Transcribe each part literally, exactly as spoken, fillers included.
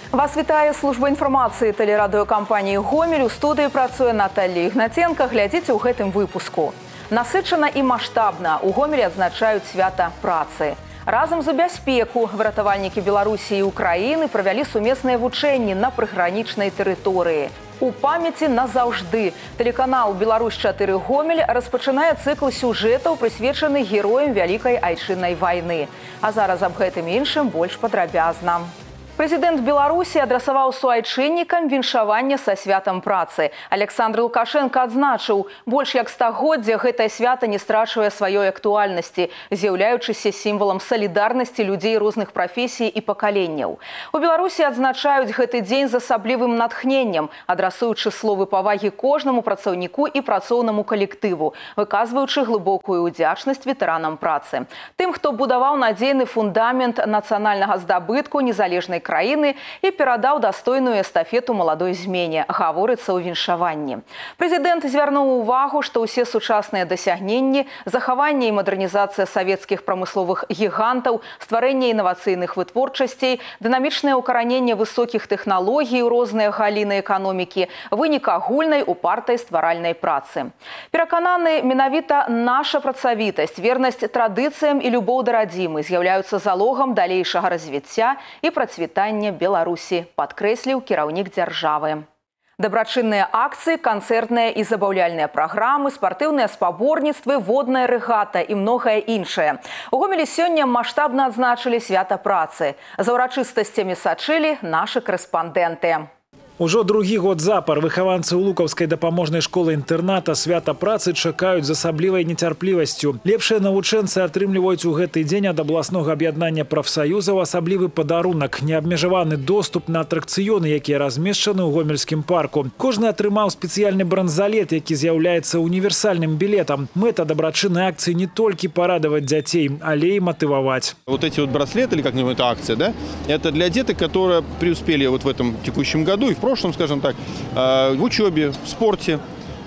Вас вітае служба інфармацыі тэлерадыёкампаніі «Гомель». У студыі працуе Наталья Ігнаценка. Глядзіце ў гэтым выпуску. Насычана і маштабна у Гомелі адзначаюць свята працы. Разам за бяспеку выратавальнікі Беларусі і Украіны правялі сумесныя вучэнні на прыгранічнай тэрыторыі. У памяці назаўжды тэлеканал «Беларусь чатыры Гомель» распачынае цыкл сюжэтаў, прысвечаны героям Вялікай Айчыннай вайны. А зараз аб гэтым іншым больш падрабязна. Прэзідэнт Беларусі адрасаваў суайчыннікам віншаванне са святам працы. Александр Лукашенко адзначыў, больш як стагоддзя гэтае свята не страчвае сваёй актуальнасці, з'яўляючыся сімвалам салідарнасці людзей розных прафесій і пакаленняў. У Беларусі адзначаюць гэты дзень з асаблівым натхненнем, адрасуючы словы павагі кожнаму працаўніку і працоўнаму калектыву, выказваючы глыбокую ўдзячнасць ветэранам працы. Тым, хто будаваў надзейны фундамент нацыянальнага здабытку незалежнай краіны і перадаў дастойную эстафету маладой змене, гаворыцца ў віншаванні. Прэзідэнт звярнуў увагу, што ўсе сучасныя дасягненні, захаванне і мадэрнізацыя савецкіх прамысловых гігантаў, стварэнне інавацыйных вытворчасцей, дынамічнае ўкараненне высокіх тэхналогій у розныя галіны эканомікі, вынік агульнай упартай стваральнай працы. Перакананы, менавіта наша працавітасць, вернасць традыцыям і любоў да радзімы з'яўляюцца залогам далейшага развіцця і працвітання Беларусі, падкрэсліў кіраўнік дзяржавы. Дабрачынныя акцыі, канцэртныя і забаўляльныя праграмы, спартыўныя спаборніцтвы, водная рэгата і многае іншае. У Гомелі сёння маштабна адзначылі свята працы. За ўрачыстасцямі сачылі нашы корэспандэнты. Ужо другі год запар выхаванцы ў лукаўскай дапаможнай школы-інтэрната свята працы чакаюць з асаблівай нецярплівасцю. Лепшыя навучэнцы атрымліваюць у гэты дзень ад абласнога аб'яднання прафсаюзаў асаблівы падарунак – неабмежаваны доступ на атракцыёны, якія размешчаны ў гомельскім парку. Кожны атрымаў спецыяльны бранзалет, які з'яўляецца універсальным білетам. Мэта дабрачыннай акцыі не толькі парадаваць дзяцей, але і матываваць. Вот эти вот браслеты, или как-нибудь эта акция, да, это для деток, которые преуспели вот в этом текущем году и в В прошлом, скажем так, в учебе, в спорте.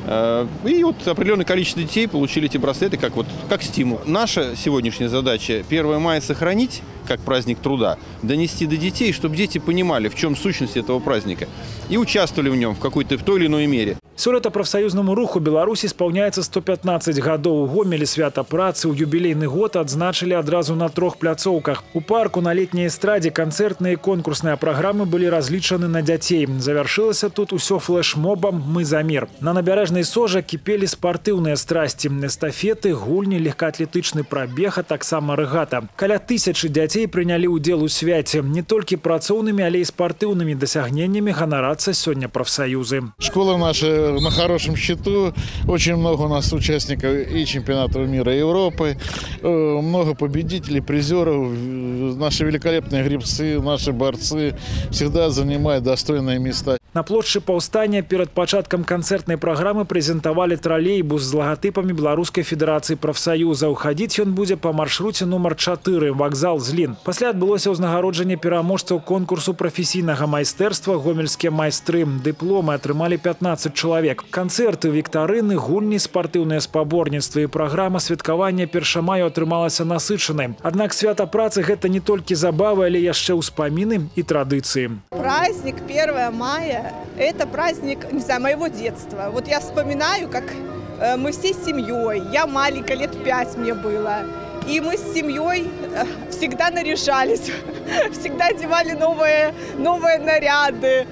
И вот определенное количество детей получили эти браслеты как, вот, как стимул. Наша сегодняшняя задача первое мая сохранить как праздник труда, донести до детей, чтобы дети понимали, в чем сущность этого праздника, и участвовали в нем в какой-то, в той или иной мере. Сёлета прафсаюзнаму руху Беларусі спаўняецца сто пятнаццаць гадоў. У Гомелі свята працы ў юбілейны год адзначылі адразу на трох пляцоўках. У парку на летняй эстрадзе канцэртныя і конкурсныя праграмы былі разлічаны на дзяцей. Завяршылася тут усё флэш-мобам «Мы за мир». На набярэжнай Сожа кіпелі спартыўныя страсці, эстафеты, гульні, легкаатлетычны прабег, а таксама рэгата. Каля тысячы дзяцей прынялі ўдзел у свяце. Не толькі працоўнымі, але і спартыўнымі дасягненнямі ганарацца сёння прафсаюзы. Школа наша на хорошем счету. Очень много у нас участников и чемпионатов мира, и Европы. Много победителей, призеров. Наши великолепные гребцы, наши борцы всегда занимают достойные места. На плошчы паўстання перад пачаткам канцэртнай праграмы прэзентавалі тралейбус з лагатыпамі Беларускай федэрацыі прафсаюзаў. Хадзіць ён будзе па маршруце нумар чатыры, вакзал Злін. Пасля адбылося ўзнагароджанне пераможцаў конкурсу прафесійнага майстэрства «Гомельскія майстры». Дыпломы атрымалі пятнаццаць чалавек. Канцэрты, віктарыны, гульні, спартыўныя спаборніцтвы і праграма святкавання першамаю атрымалася насычанай. Аднак свята працы – гэта не толькі забавы, але яшчэ ўспаміны і традыцыі. Праздник первое мая – это праздник, не знаю, моего детства. Вот я вспоминаю, как мы всей семьей, я маленькая, лет пять мне было, и мы с семьей всегда наряжались, всегда одевали новые, новые наряды,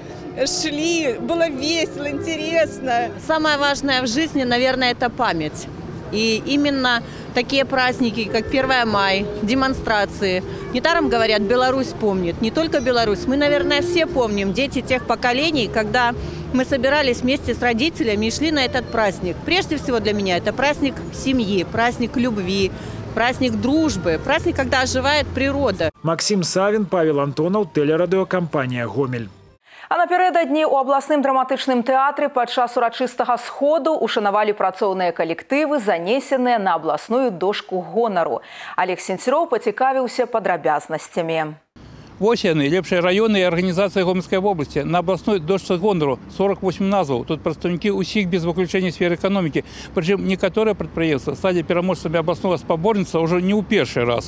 шли, было весело, интересно. Самое важное в жизни, наверное, это память. И именно такие праздники, как первое мая, демонстрации. Недаром говорят, Беларусь помнит. Не только Беларусь, мы, наверное, все помним, дети тех поколений, когда мы собирались вместе с родителями и шли на этот праздник. Прежде всего для меня это праздник семьи, праздник любви, праздник дружбы, праздник, когда оживает природа. Максим Савин, Павел Антонов, телерадиокомпания «Гомель». А напярэдадні ў абласным драматычным тэатры падчас урачыстага сходу ушанавалі працоўныя калектывы, занесеныя на абласную дошку гонару. Олег Сенцероў пацікавіўся падрабязнасцямі. Вось яны, лепшыя раёны і арганізацыі Гомельскай вобласці. На абласной дошцы гонару сорок восемь назваў. Тут прадстаўнікі ўсіх без выключэння сферы эканомікі. Прычым некаторыя прадпрыемствы сталі пераможцамі абласнога спаборніцтва ўжо не ў першы раз.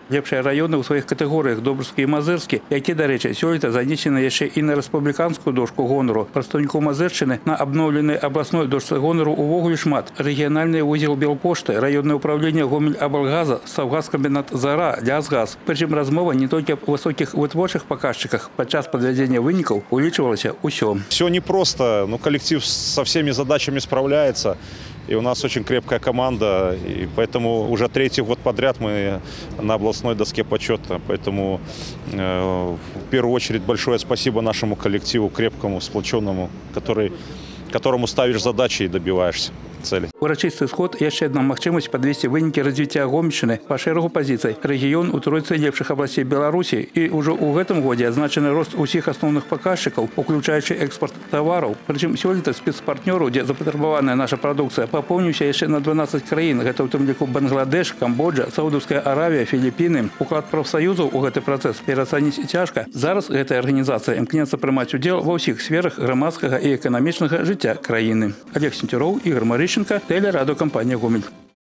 Лепшыя раёны ў сваіх катэгорыях Добрскі і Мазырскі, які, дарэчы, сёлета занесены яшчэ і на рэспубліканскую дошку гонору. Прадстаўнікоў Мазыршчыны на абноўленай абласной дошцы гонору увогуле шмат. Рэгіянальны ўдзел Белпошты, раённае ўпраўленне Гомель-Аблгаза, Саўгазкамбінат «Зара», Лясгаз. Прычым размова не толькі аб высокіх вытворчых паказчыках. Падчас падвядзення вынікаў улічвалася ўсё. Все непросто, но коллектив со всеми задачами справляется. И у нас очень крепкая команда, и поэтому уже третий год подряд мы на областной доске почета. Поэтому э, в первую очередь большое спасибо нашему коллективу, крепкому, сплоченному, который, которому ставишь задачи и добиваешься цели. Урачысты сход яшчэ адна магчымасць падвесці вынікі развіцця Гомельшчыны па шэрагу пазіцый. Рэгіён у тройцы лепшых абласцей Беларусі, і ўжо ў гэтым годзе адзначаны рост усіх асноўных паказчыкаў, уключаючы экспорт тавараў. Прычым сёлета спецпартнёраў, дзе запатрабаваная наша прадукцыя, папоўніўся яшчэ на дванаццаць краін. Гэта ў тым ліку Бангладеш, Камбоджа, Саудаўская Аравія, Філіпіны. Уклад прафсаюзаў у гэты працэс пераацаніць цяжка. Зараз гэтая арганізацыя імкнецца прымаць удзел ва ўсіх сферах грамадскага і эканамічнага жыцця краіны. Олег Сенцюроў, Ігор Марыщенко, телерадиокомпания «Гомель».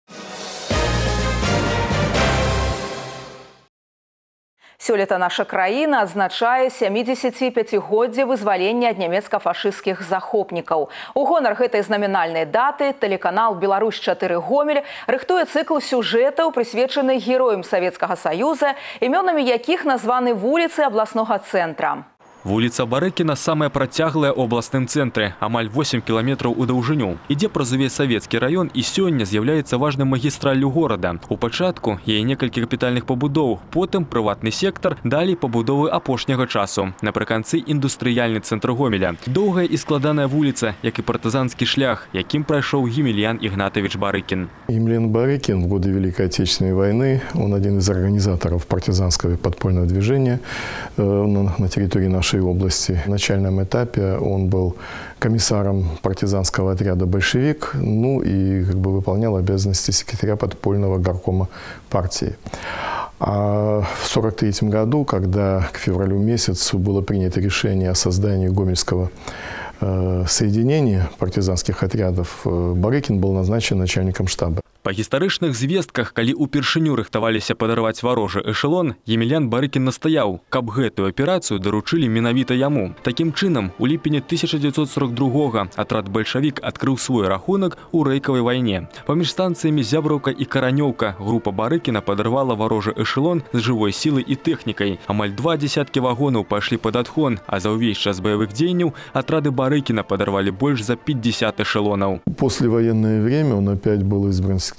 Сёлета наша краіна адзначае сямідзесяціпяцігоддзе вызвалення ад нямецка-фашысцкіх захопнікаў. У гонар гэтай знамінальнай даты тэлеканал «Беларусь чатыры Гомель» рыхтуе цыкл сюжэтаў, прысвечаны героям Савецкага Саюза, імёнамі якіх названы вуліцы абласнога цэнтра. Вуліца Барыкіна самая працяглая ў абласным цэнтры, амаль восем кіламетраў у даўжыню. Ідзе праз увесь савецкі раён і сёння з'яўляецца важным магістраллю горада. У пачатку яе некалькі капітальных пабудоў, потым прыватны сектар, далей пабудовы апошняга часу. Напрыканцы індустрыяльны цэнтр Гомеля. Доўгая і складаная вуліца, як і партызанскі шлях, якім прайшоў Емельян Игнатович Барыкин. Емельян Барыкин в годы Великой Отечественной войны, он один из организаторов партизанского подпольного движения э, на, на территории нашей области. В начальном этапе он был комиссаром партизанского отряда «Большевик», ну и как бы выполнял обязанности секретаря подпольного горкома партии. А в сорок третьем году, когда к февралю месяцу было принято решение о создании Гомельского э, соединения партизанских отрядов, э, Барыкин был назначен начальником штаба. Па гістарычных звестках, калі ўпершыню рыхтаваліся падарваць варожы эшелон, Емельян Барыкин настаяў, каб гэтую аперацыю даручылі менавіта яму. Такім чынам, у ліпені тысяча дзевяцьсот сорок другога атрад «Бальшавік» адкрыў свой рахунак у рэйкавай вайне. Паміж станцыямі Зябраўка і Каранёўка група Барыкіна падарвала варожы эшелон з жывой сілай і тэхнікай. Амаль два десяткі вагонаў пайшлі пад адхон, а за ўвесь час баявых дзеянняў атрады Барыкіна падарвали больш за пятьдесят эшелонаў. Послевоенное время он опять был избран секретарем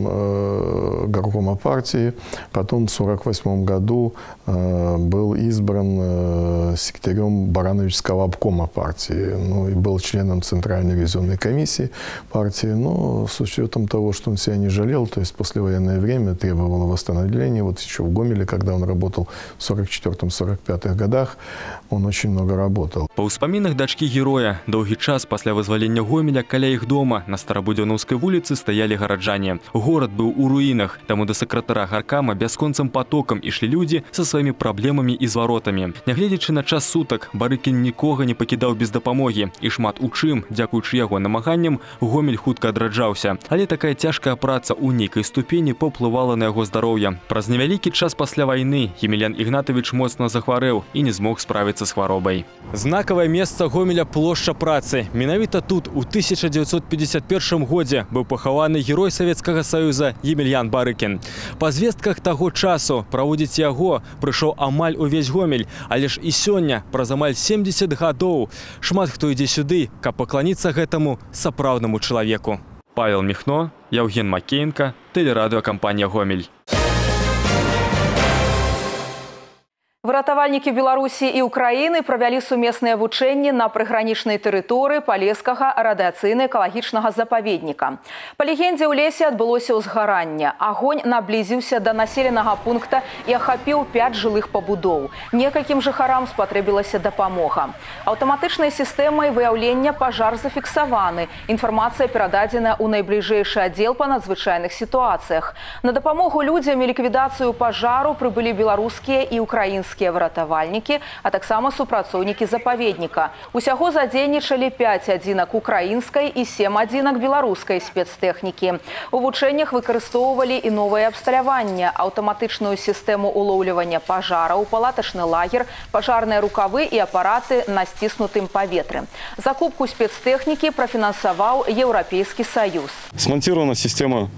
э, горкома партии. Потом в сорок восьмом году э, был избран э, секретарем Барановичского обкома партии. Ну и был членом Центральной ревизионной комиссии партии. Но с учетом того, что он себя не жалел, то есть послевоенное время требовало восстановления. Вот еще в Гомеле, когда он работал в сорок четвёртом — сорок пятых годах, он очень много работал. Па ўспамінах дачкі героя, доўгі час пасля вызвалення Гомеля каля іх дома на Старабудзёнаўскай вуліцы стаялі гараджане. Город был у руинах, таму до сакратара гаркама бясконцым потоком ішлі людзі са сваімі праблемамі і зваротамі. Нягледзячы на час сутак, Барыкін нікога не пакідаў без дапамогі, і шмат у чым, дзякуючы яго намаганням, Гомель хутка адраджаўся. Але такая цяжкая праца ў нейкай ступені паўплывала на яго здароўе. Праз невялікі час пасля вайны Емельян Игнатович моцна захварэў і не змог справіцца з хваробай. Знакавае месца Гомеля плошча працы. Менавіта тут у тысяча дзевяцьсот пятьдесят первом годзе быў пахаваны герой Савецкага Саюза Емельян Барыкин. Па звестках таго часу праводзіць яго прыйшоў амаль увесь Гомель, але ж і сёння, праз амаль семьдесят гадоў, шмат хто ідзе сюды, каб пакланіцца гэтаму сапраўднаму чалавеку. Павел Михно, Яўген Макеенко, телерадиокомпания «Гомель». Выратавальнікі Беларусі і Украіны правялі сумесныя вучэнні на прыгранічнай тэрыторыі Палескага радыацыйна-экалагічнага запаведніка. Па легендзе, ў лесе адбылося ўзгаранне. Агонь наблізіўся да населенага пункта і ахапіў пяць жылых пабудоў. Некалькім жыхарам спатрэбілася дапамога. Аўтаматычнай сістэмай выяўлення пажар зафіксаваны. Інфармацыя перададзена ў найбліжэйшы аддзел па надзвычайных сітуацыях. На дапамогу людзям і ліквідацыю пажару прыбылі беларускія і украінскія гомельскія выратавальнікі, а таксама супрацоўнікі запаведніка. Усяго задзейнічалі пяць адзінак украінскай і сем адзінак беларускай спецтэхнікі. У вучэннях выкарыстоўвалі і новае абсталяванне, аўтаматычную сістэму улоўлівання пажараў, палатачны лагер, пажарныя рукавы і апараты на сціснутым паветры. Закупку спецтэхнікі профінансаваў Еўрапейскі Саюз. Смонтирована система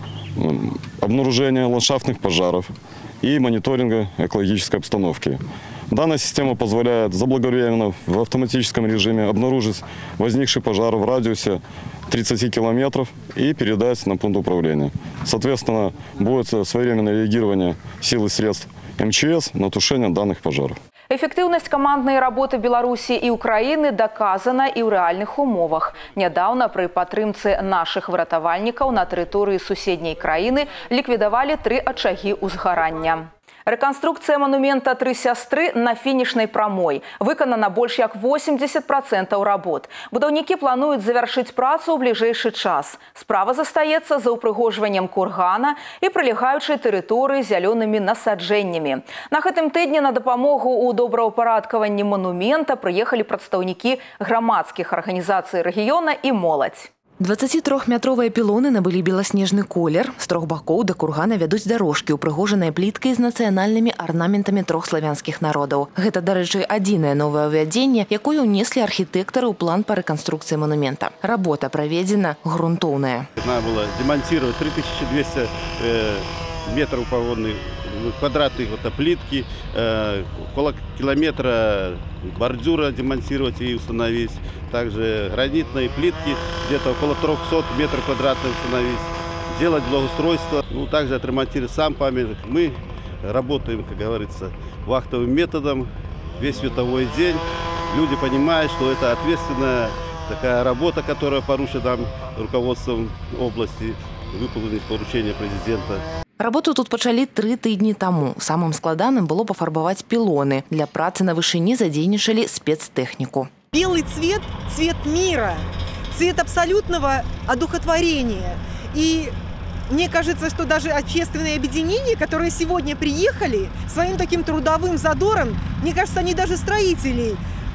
обнаружения ландшафтных пожаров и мониторинга экологической обстановки. Данная система позволяет заблаговременно в автоматическом режиме обнаружить возникший пожар в радиусе тридцати километров и передать на пункт управления. Соответственно, будет своевременное реагирование сил и средств эм че эс на тушение данных пожаров. Эффективность командной работы Беларуси и Украины доказана и в реальных умовах. Недавно при падтрымцы наших выратавальников на территории соседней краины ликвидовали три очаги узгарання. Реконструкция монумента «Тры сястры» на финишной прамой. Выканана больш як восемьдесят процентов работ. Будаўнікі плануюць завяршыць працу ў бліжэйшы час. Справа застаецца за упрыгожваннем кургана і прылегаючай тэрыторыі зялёнымі насаджэннямі. На гэтым тыдні на дапамогу ў добраўпарадкаванні монумента прыехалі прадстаўнікі грамадскіх арганізацый рэгіёна і моладзь. дваццацітрохметровыя пілоны набылі беласнежны колер. З трох бакоў да кургана вядуць дарожкі, упрыгожаныя пліткай з нацыянальнымі арнаментамі трох славянскіх народаў. Гэта, дарэчы, адзінае новае ўвядзенне, якое ўнеслі архітэктары ў план па рэканструкцыі монумента. Работа праведзена грунтоўная. Надо было демонтировать три тысячи двести э, метров погодных квадратных вот, плитки, э, около километра бордюра демонтировать и установить. Также гранитные плитки, где-то около трехсот метров квадратных установить. Делать благоустройство, ну, также отремонтировать сам памятник. Мы работаем, как говорится, вахтовым методом весь световой день. Люди понимают, что это ответственная такая работа, которая поручена нам руководством области, выполнить поручение президента. Работу тут пачалі тры тыдні таму. Самым складаным было пафарбаваць пілоны. Для працы на вышыні задзейнічалі спецтэхніку. Белый цвет – цвет мира, цвет абсолютного одухотворения. И мне кажется, что даже общественные объединения, которые сегодня приехали своим таким трудовым задором, мне кажется, они даже строителей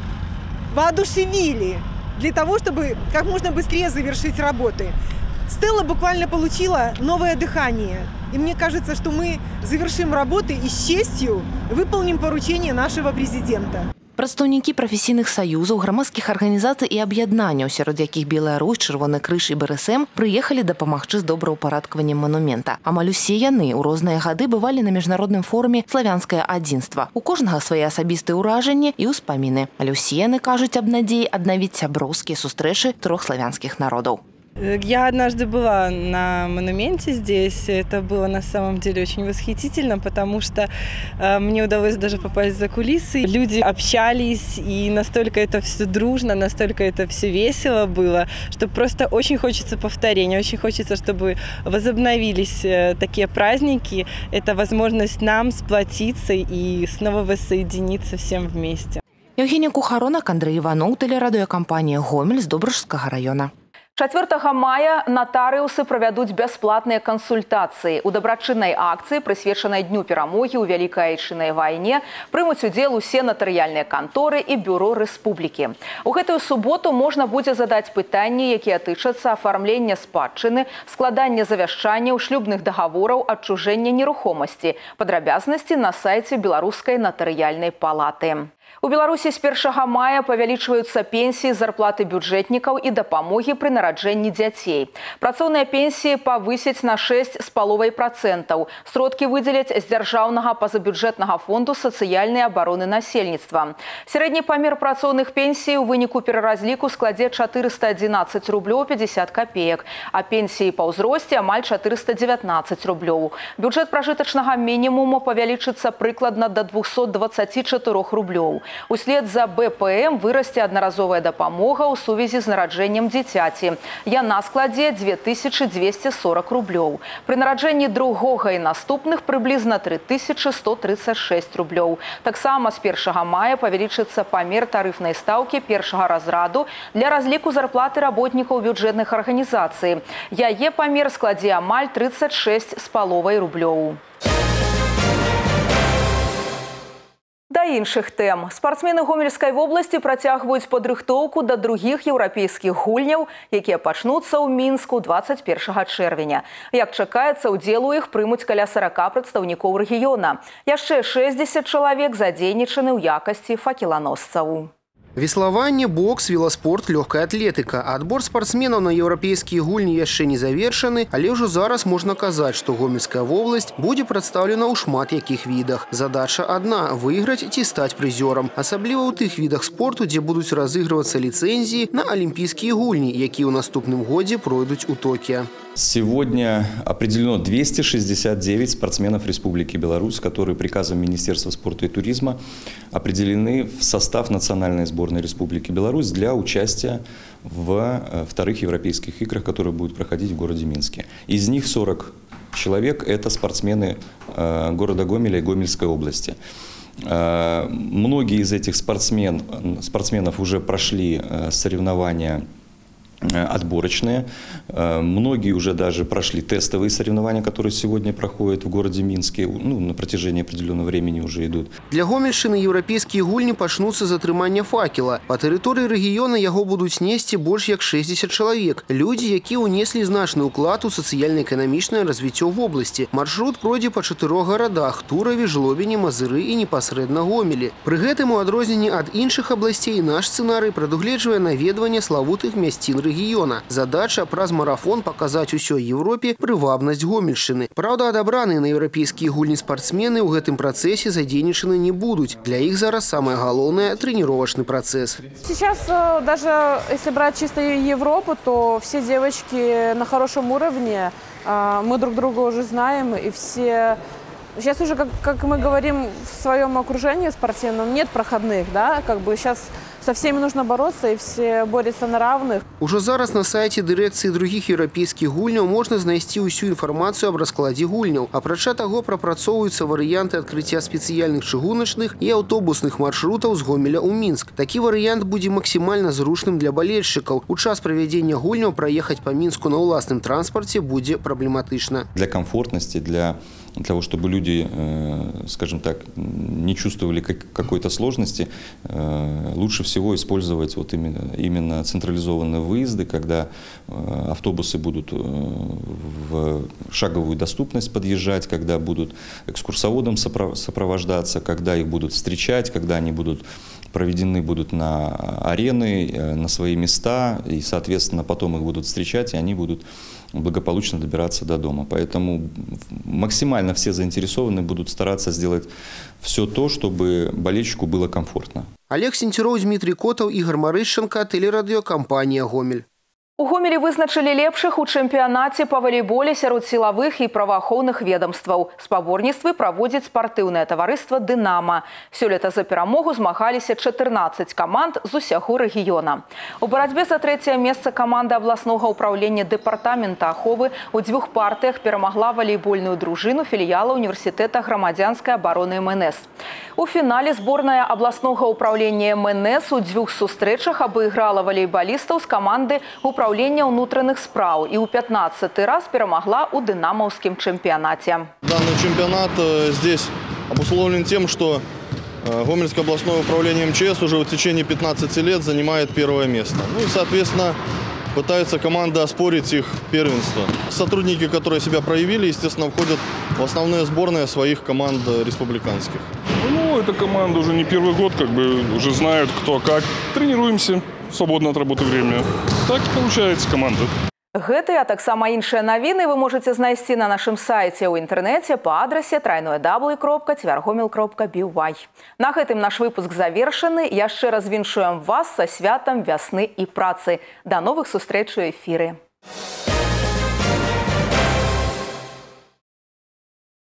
воодушевили для того, чтобы как можно быстрее завершить работы. Стелла буквально получила новое дыхание. И мне кажется, что мы завершим работы и с честью выполним поручение нашего президента. Прадстаўнікі прафесійных саюзаў, грамадскіх арганізацый і аб'яднанняў, сярод якіх Беларусь, Чырвоны крыж і бэ эр эс эм, прыехалі дапамагчы з добраўпарадкаваннем монумента. Амаль усе яны ў розныя гады бывалі на міжнародным форуме «Славянскае адзінства». У кожнага свае асабістыя ўражанні і ўспаміны. Але ўсе яны кажуць аб надзеі аднавіць сяброўскія сустрэчы трох славянскіх народаў. Я однажды была на монументе здесь. Это было на самом деле очень восхитительно, потому что э, мне удалось даже попасть за кулисы. Люди общались, и настолько это все дружно, настолько это все весело было, что просто очень хочется повторения, очень хочется, чтобы возобновились э, такие праздники. Это возможность нам сплотиться и снова воссоединиться всем вместе. Евгения Кухаронок, Андрей Иванов, телерадиокомпания «Гомель» з Добрыжскага района. чацвёртага мая натарыусы правядуць бясплатныя кансультацыі. У дабрачыннай акцыі, прысвечанай Дню перамогі ў Вялікай Айчыннай вайне, прымуць удзел усе натарыяльныя канторы і бюро рэспублікі. У гэтую суботу можна будзе задаць пытанні, якія тычацца афармлення спадчыны, складання завяшчанняў, шлюбных дагавораў, адчужэння нерухомасці. Падрабязнасці на сайце Беларускай натарыяльнай палаты. У Беларусі з першага мая павялічваюцца пенсіі, зарплаты бюджэтнікаў і дапамогі пры нараджэнні дзяцей. Працоўныя пенсіі павысяць на шэсць з паловай працэнтаў. Сродкі выдзеляць з дзяржаўнага пазабюджэтнага фонду сацыяльнай абароны насельніцтва. Сярэдні памер працоўных пенсій у выніку пераразліку складзе чатырыста адзінаццаць рублёў пятьдесят копеек, а пенсіі па ўзросце амаль чатырыста дзевятнаццаць рублёў. Бюджэт пражытачнага мінімуму павялічыцца прыкладна да двухсот дваццаці чатырох рублёў. Услед за бэ пэ эм вырасце аднаразовая дапамога ў сувязі з нараджэннем дзіцяці. Яна складзе две тысячи двести сорок рублёў. Пры нараджэнні другога і наступных прыблізна три тысячи сто тридцать шесть рублёў. Таксама з першага мая павялічыцца памер тарыфнай стаўкі першага разраду для разліку зарплаты работнікаў бюджэтных арганізацый. Яе памер складзе амаль тридцать шесть з паловай рублёў. Да Да іншых тэм. Спартсмены Гомельскай вобласці працягваюць падрыхтоўку да другіх еўрапейскіх гульняў, якія пачнуцца ў Мінску двадцать першага чэрвеня. Як чакаецца, удзел у іх прымуць каля сорока прадстаўнікоў рэгіёна. Яшчэ шэсцьдзесят чалавек задзейнічаны ў якасці факеланосцаў. Веславанне, бокс, велоспорт, легкая атлетика. Отбор спортсменов на европейские гульни яшчэ не завершаны, але ўжо зараз можна казаць, што Гомельская вобласць будзе прадстаўлена ў шмат якіх відах. Задача одна – выйграць ці стаць прызёрам. Асабліва ў тых відах спорту, дзе будуць разыгрывацца ліцэнзіі на алімпійскія гульні, якія ў наступным годзе пройдуць у Токио. Сегодня определено двести шестьдесят девять спортсменов Республики Беларусь, которые приказом Министерства спорта и туризма определены в состав национальной сборной Республики Беларусь для участия в вторых европейских играх, которые будут проходить в городе Минске. Из них сорок человек – это спортсмены города Гомеля и Гомельской области. Многие из этих спортсмен, спортсменов уже прошли соревнования отборочные. Многие уже даже прошли тестовые соревнования, которые сегодня проходят в городе Минске. Ну, на протяжении определенного времени уже идут. Для Гомельшчыны еўрапейскія гульні пачнуцца з атрымання факела. Па тэрыторыі рэгіёна яго будуць несці больш як шэсцьдзесят чалавек. Людзі, якія ўнеслі значны ўклад у сацыяльна-эканамічнае развіццё вобласці. Маршрут пройдзе па чатырох гарадах – Тураве, Жлобіне, Мазыры і непасрэдна Гомелі. Пры гэтым у адрозненні ад іншых абласцей наш сцэнарый прадугледжвае наведванне славутых мясцін рэгіёна. Задача праз марафон паказаць усёй Европе прывабнасць Гомельшчыны. Праўда, адабраныя на еўрапейскія гульні спартсмены ў гэтым працэсе задзейнічаны не будуць. Для іх зараз самае галоўнае – тренировочный процесс. Сейчас даже если брать чисто Европу, то все девочки на хорошем уровне. Мы друг друга уже знаем, и все... Сейчас уже, как, как мы говорим в своем окружении спортивном, нет проходных, да, как бы сейчас со всеми нужно бороться, и все борются на равных. Уже зараз на сайте дирекции других европейских гульняў можно знайсці усю информацию об раскладе гульняў. Апрача таго, прапрацоўваюцца варианты открытия специальных чыгуначных и автобусных маршрутов с Гомеля ў Минск. Такі вариант будет максимально зручным для болельщиков. У час проведения гульняў проехать по Минску на уласным транспорте будет проблематично. Для комфортности, для Для того, чтобы люди, скажем так, не чувствовали какой-то сложности, лучше всего использовать вот именно, именно централизованные выезды, когда автобусы будут в шаговую доступность подъезжать, когда будут экскурсоводом сопровождаться, когда их будут встречать, когда они будут проведены будут на арены, на свои места, и, соответственно, потом их будут встречать, и они будут благополучно добираться до дома. Поэтому максимально все заинтересованные будут стараться сделать все то, чтобы болельщику было комфортно. Олег Сентеров, Дмитрий Котов, Игорь Марышченко, телерадиокомпания «Гомель». У Гомелі вызначылі лепшых у чэмпіянаце па валейболе сярод сілавых і праваахоўных ведомстваў. Спаборніцтвы праводзіць спартыўнае таварыства «Дынама». Сёлета за перамогу змагаліся чатырнаццаць каманд з усяго рэгіёна. У барацьбе за трэцяе месца каманда абласнога ўпраўлення дэпартамента аховы ў дзвюх партыях перамагла валейбольную дружыну філіяла універсітэта грамадзянскай абароны эм эн эс. У фінале зборная абласнога ўпраўлення эм эн эс у дзвюх сустрэчах абыграла валейбалістаў з каманды управления внутренних спраў и у пятнадцатый раз перемогла у дынамаўскім чемпионате. Данный чемпионат здесь обусловлен тем, что Гомельское областное управление эм че эс уже в течение пятнадцати лет занимает первое место. Ну и, соответственно, пытается команда оспорить их первенство. Сотрудники, которые себя проявили, естественно, входят в основные сборные своих команд республиканских. Ну, эта команда уже не первый год, как бы уже знают кто как. Тренируемся. Свободно от работы время. Так получается команда. Гэтыя, а таксама іншыя навіны вы можете знайсці на нашым сайце ў інтэрнэце па адрасе трайное дабл ю кропка цвяргомел кропка би вай. На гэтым наш выпуск завершаны. Яшчэ раз віншуем вас са святам вясны і працы. Да новых сустрэч у эфіры.